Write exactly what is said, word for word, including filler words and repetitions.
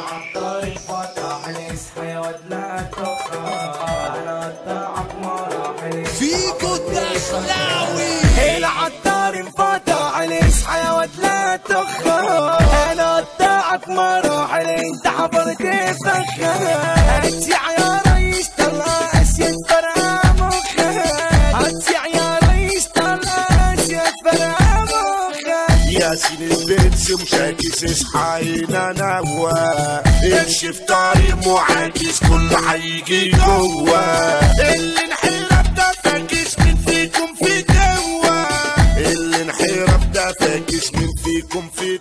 العطار انفتح لي اصحى يا واد لا تخاف انا قطعك مراحل فيكو الدخلاوي. العطار انفتح لي اصحى يا واد لا تخاف انا قطعك مراحل انت حفرت فخها هتسيع يا ريس طلع اسيد فرقع مخها هتسيع يا ريس طلع اسيد فرقع مخها ياسين البنس مشاكس اصحى هنا نوا امشي في طريق معاكس كله هيجي جوا اللي انحرف ده فاكس من فيكم في جوا اللي انحرف ده فاكس من فيكم في